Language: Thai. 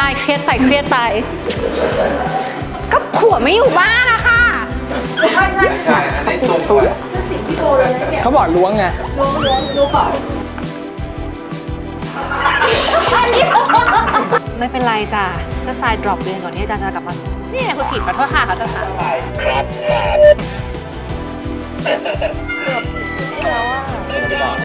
เครียดไปเครียดไปก็ผัวไม่อยู่บ้านอะค่ะใช่อันนี้ตรงตัวเขาบอกล้วงไงล้วเปล่าไม่เป็นไรจ้ะก็ทรายดรอปเรียนก่อนที่อาจารย์จะกลับมานี่คุณผิดขอโทษค่ะขอโทษค่ะ